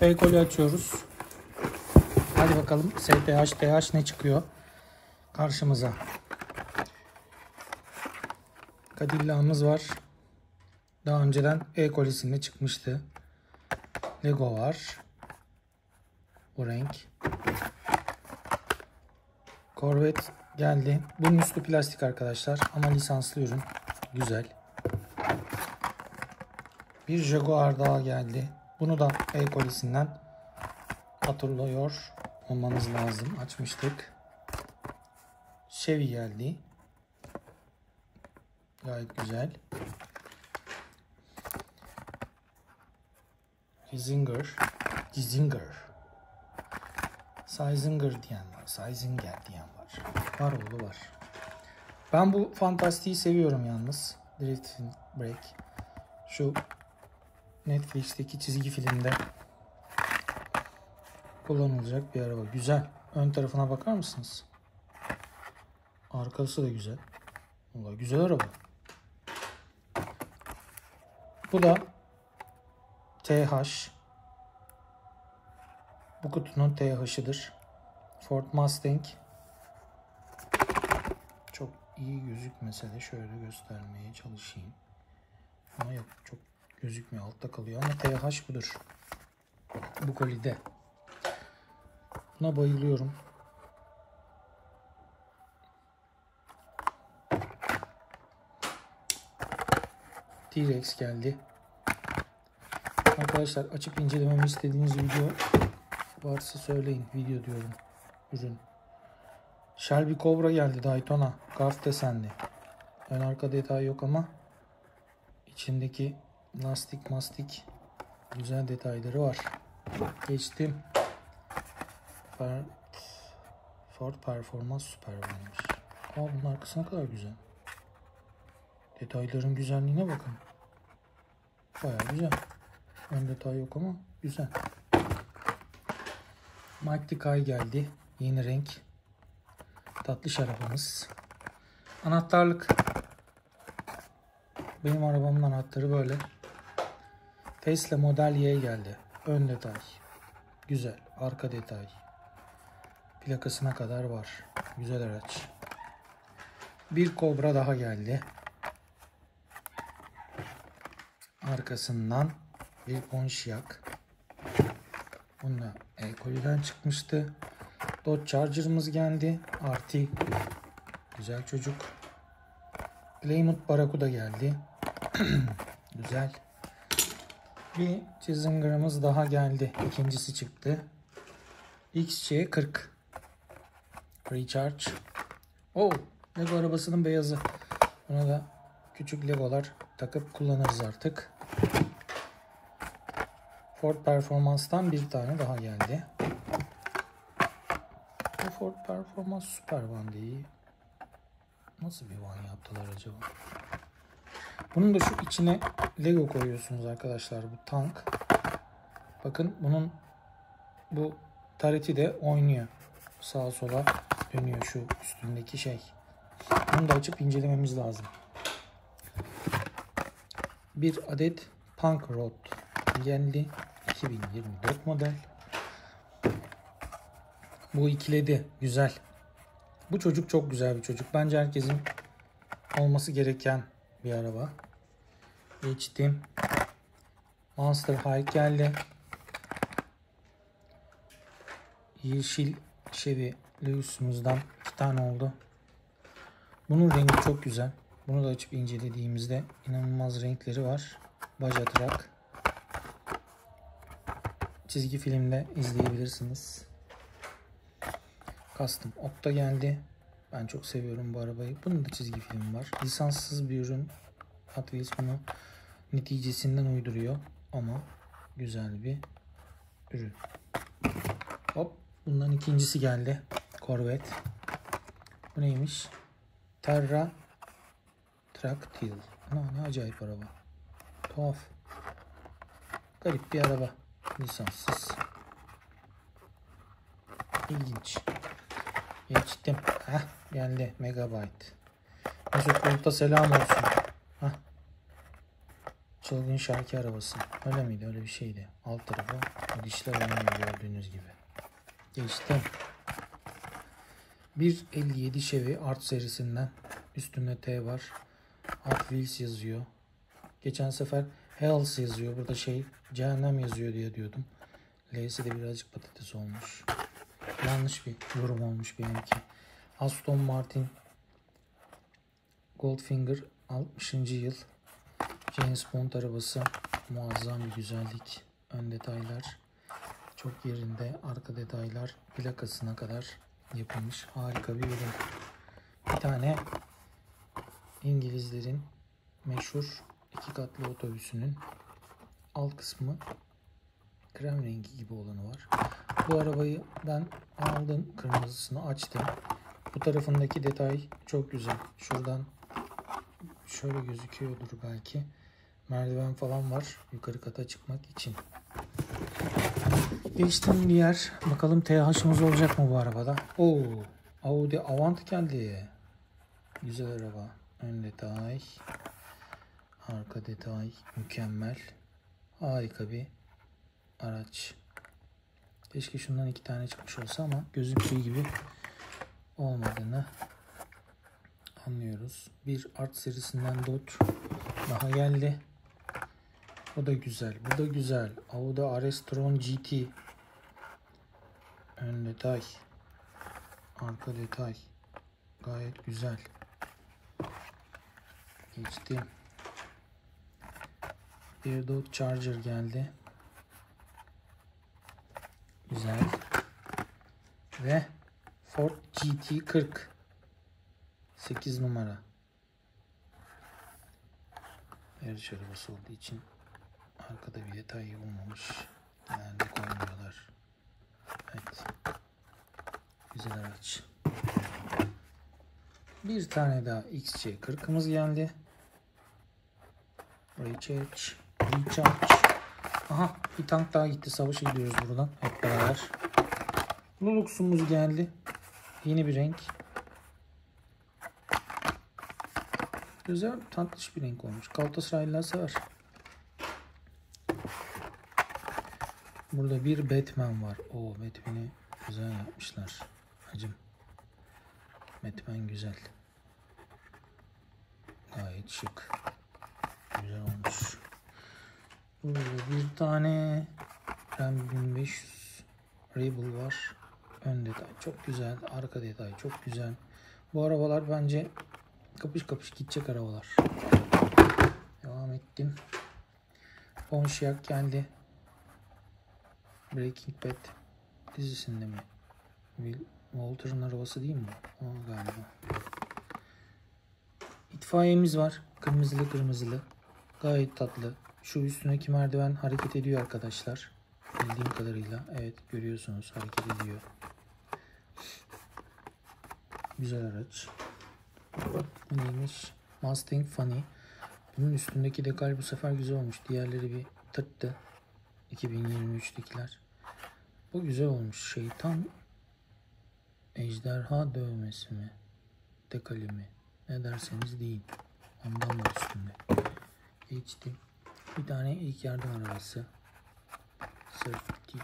F-Koli açıyoruz. Hadi bakalım STH, TH ne çıkıyor karşımıza. Cadilla'mız var. Daha önceden E-Koli'sinde çıkmıştı. Lego var. Bu renk. Corvette geldi. Bunun üstü plastik arkadaşlar ama lisanslı ürün. Güzel. Bir Jaguar daha geldi. Bunu da E-Koli'sinden hatırlıyor olmanız lazım. Açmıştık. Chevy geldi. Gayet güzel. Sizinger diyen var. Sizinger diyen var. Var oğlu var. Ben bu fantastiği seviyorum yalnız. Drifting Brake. Şu Netflix'teki çizgi filmde kullanılacak bir araba. Güzel. Ön tarafına bakar mısınız? Arkası da güzel. Vallahi güzel araba. Bu da TH. Bu kutunun TH'ıdır. Ford Mustang. Çok iyi gözükmese de şöyle göstermeye çalışayım. Ama yok, çok gözükmüyor. Altta kalıyor ama TH budur. Bu kolide. Buna bayılıyorum. T-Rex geldi. Arkadaşlar açıp incelememi istediğiniz video varsa söyleyin. Video diyorum. Ürün. Shelby Cobra geldi. Daytona. Garf desenli. Ön arka detay yok ama içindeki lastik mastik güzel detayları var. Geçtim. Ford Performans Super varmış. Bunun arkası ne kadar güzel. Detayların güzelliğine bakın. Bayağı güzel. Ön detay yok ama güzel. Mike Tikay geldi. Yeni renk. Tatlış arabamız. Anahtarlık. Benim arabamın anahtarı böyle. Tesla Model Y geldi. Ön detay. Güzel. Arka detay. Plakasına kadar var. Güzel araç. Bir Cobra daha geldi. Arkasından bir Pontiac. Bunda E-Koli'den çıkmıştı. Dodge Charger'ımız geldi. RT. Güzel çocuk. Plymouth Barracuda geldi. Güzel. Bir Challenger'ımız daha geldi. İkincisi çıktı. XC40. Recharge. Lego arabasının beyazı. Buna da küçük Legolar takıp kullanırız artık. Ford Performance'tan bir tane daha geldi. Bu Ford Performance Super Van değil. Nasıl bir van yaptılar acaba? Bunun da şu içine Lego koyuyorsunuz arkadaşlar. Bu tank. Bakın bunun bu tareti de oynuyor. Sağa sola dönüyor şu üstündeki şey. Bunu da açıp incelememiz lazım. Bir adet Punk Road geldi. 2024 model. Bu ikiledi. Güzel. Bu çocuk çok güzel bir çocuk. Bence herkesin olması gereken bir araba. Geçtim. Monster High geldi. Yeşil Chevy Lewis'umuzdan 2 tane oldu. Bunun rengi çok güzel. Bunu da açıp incelediğimizde inanılmaz renkleri var. Baja Truck. Çizgi filmde izleyebilirsiniz. Custom Opta geldi. Ben çok seviyorum bu arabayı. Bunun da çizgi filmi var. Lisanssız bir ürün. Hot Wheels bunu neticesinden uyduruyor. Ama güzel bir ürün. Bundan ikincisi geldi. Corvette. Bu neymiş? Terra Tractil. Ne acayip araba. Tuhaf. Garip bir araba. Lisanssız. İlginç. Geçtim. Geldi. Megabyte. Mesut Bulut'a selam olsun. Çılgın şarkı arabası. Öyle miydi? Öyle bir şeydi. alt tarafı dişler oynuyor gördüğünüz gibi. Geçtim. 1.57 Chevy Art serisinden. Üstünde T var. Hot Wheels yazıyor. Geçen sefer Hells yazıyor. Burada cehennem yazıyor diye diyordum. L'si de birazcık patates olmuş. Yanlış bir yorum olmuş benimki. Aston Martin Goldfinger 60. yıl. James Bond arabası. Muazzam bir güzellik. Ön detaylar çok yerinde. Arka detaylar plakasına kadar yapılmış. Harika bir ürün. Bir tane İngilizlerin meşhur 2 katlı otobüsünün alt kısmı krem rengi gibi olanı var. Bu arabayı ben aldım. Kırmızısını açtım. Bu tarafındaki detay çok güzel. Şuradan şöyle gözüküyordur belki. Merdiven falan var. Yukarı kata çıkmak için. Geçtim bir yer. Bakalım TH'ımız olacak mı bu arabada? Oo, Audi Avant geldi. Güzel araba. Ön detay. Arka detay. Mükemmel. Harika bir araç. Keşke şundan 2 tane çıkmış olsa ama gözüktüğü gibi olmadığını anlıyoruz. Bir Art serisinden Dodge daha geldi. O da güzel. Bu da güzel. Audi RS-tron GT. Ön detay. Arka detay. Gayet güzel. Geçtim. Bir Dodge Charger geldi. Güzel. Ve Ford GT40. 8 numara. Yarış arabası olduğu için arkada bir detay olmamış. Genelde koymuyorlar. Evet. Güzel araç. Bir tane daha XC40'ımız geldi. Recharge. Aha, bir tank daha gitti. Savaşa gidiyoruz buradan hep beraber. Lux'umuz geldi. Yeni bir renk. Güzel, tatlış bir renk olmuş. Galatasaraylılar sever. Burada bir Batman var. O Batman'i güzel yapmışlar. Hacım. Batman güzel. Gayet şık. Güzel olmuş. Burada bir tane Ram 1500 Rebel var. Ön detay çok güzel. Arka detay çok güzel. Bu arabalar bence kapış kapış gidecek arabalar. Devam ettim. Pontiac geldi. Breaking Bad dizisinde mi? Walter'ın arabası değil mi bu? O galiba. İtfaiyemiz var. Kırmızılı. Gayet tatlı. Şu üstündeki merdiven hareket ediyor arkadaşlar. Bildiğim kadarıyla. Evet, görüyorsunuz hareket ediyor. Güzel araç. Bu neymiş? Mustang Funny. Bunun üstündeki dekal bu sefer güzel olmuş. Diğerleri bir tırttı. 2023'tekiler. Bu güzel olmuş. Şeytan ejderha dövmesi mi? Dekali mi? Ne derseniz deyin. Ondan var üstünde. Geçtim. Bir tane ilk yardım arabası. Safety.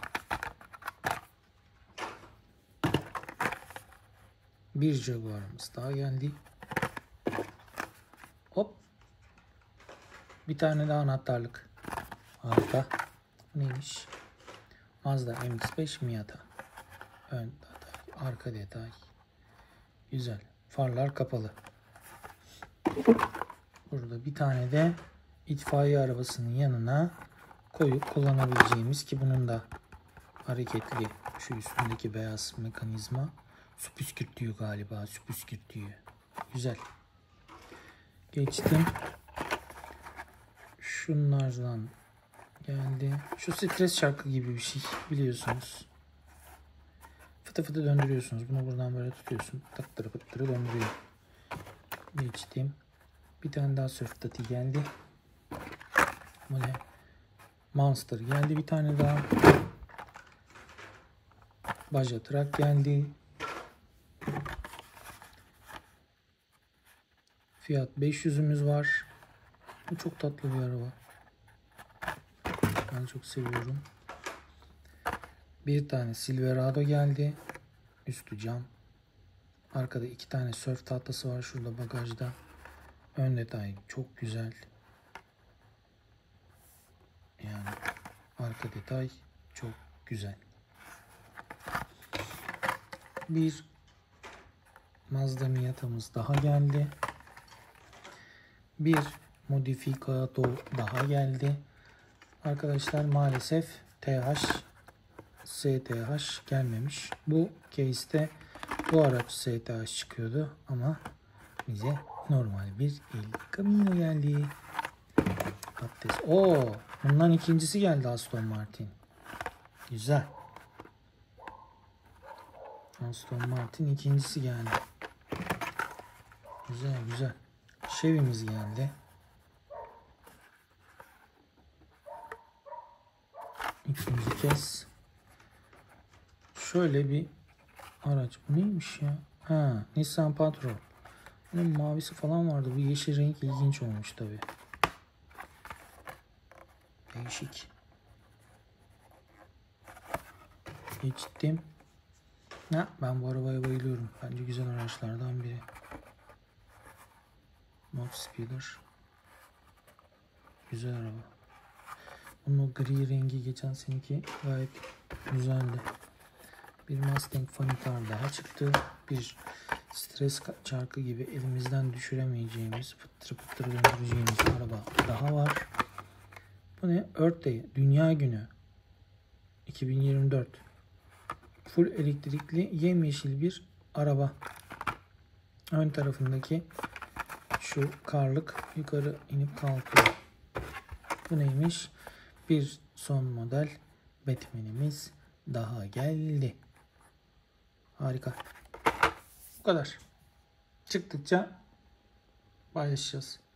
Bir Jaguar'ımız daha geldi. Hop. Bir tane daha anahtarlık. Harika. Neymiş? Mazda MX-5 Miata. Ön detay, arka detay. Güzel. Farlar kapalı. Burada bir tane de itfaiye arabasının yanına koyup kullanabileceğimiz, ki bunun da hareketli, şu üstündeki beyaz mekanizma su püskürtüyor galiba. Su püskürtüyor. Güzel. Geçtim. Şunlardan geldi. Şu stres şarkı gibi bir şey biliyorsunuz. Fıtı fıtı döndürüyorsunuz. Bunu buradan böyle tutuyorsun. Tıktırı pıttırı döndürüyor. Geçtim. Bir tane daha Surf Daddy geldi. Böyle Monster geldi. Bir tane daha Baja Truck geldi. Fiat 500'ümüz var. Bu çok tatlı bir araba. Ben çok seviyorum. Bir tane Silverado geldi. Üstü cam. Arkada 2 tane sörf tahtası var şurada bagajda. Ön detay çok güzel. Yani arka detay çok güzel. Bir Mazda Miata'mız daha geldi. Bir Modificato daha geldi. Arkadaşlar maalesef STH gelmemiş. Bu case'te bu araç STH çıkıyordu ama bize normal bir El Camino geldi. Patates. Oo, bundan ikincisi geldi Aston Martin. Güzel. Aston Martin ikincisi geldi. Güzel güzel. Chevy'miz geldi. İkinci kez. Şöyle bir araç. Bu neymiş ya? Ha, Nissan Patrol. Bunun mavisi falan vardı. Bu yeşil renk ilginç olmuş tabi. Değişik. Geçtim. Ha, ben bu arabaya bayılıyorum. Bence güzel araçlardan biri. Mod Speeder. Güzel araba. Bunun o gri rengi geçen seneki gayet güzeldi. Bir Mustang Fanitar daha çıktı. Bir stres çarkı gibi elimizden düşüremeyeceğimiz, fıttır fıttır döndüreceğimiz araba daha var. Bu ne? Earth Day, Dünya Günü 2024. Full elektrikli yemyeşil bir araba. Ön tarafındaki şu karlık yukarı inip kalkıyor. Bu neymiş? Bir son model Batman'imiz daha geldi. Harika. Bu kadar. Çıktıkça paylaşacağız.